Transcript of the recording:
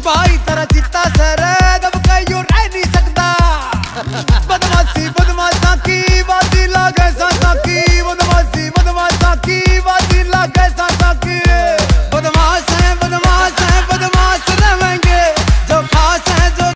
भाई तेरा चित्ता सर अब कहीं रह नहीं सकता बदमाशी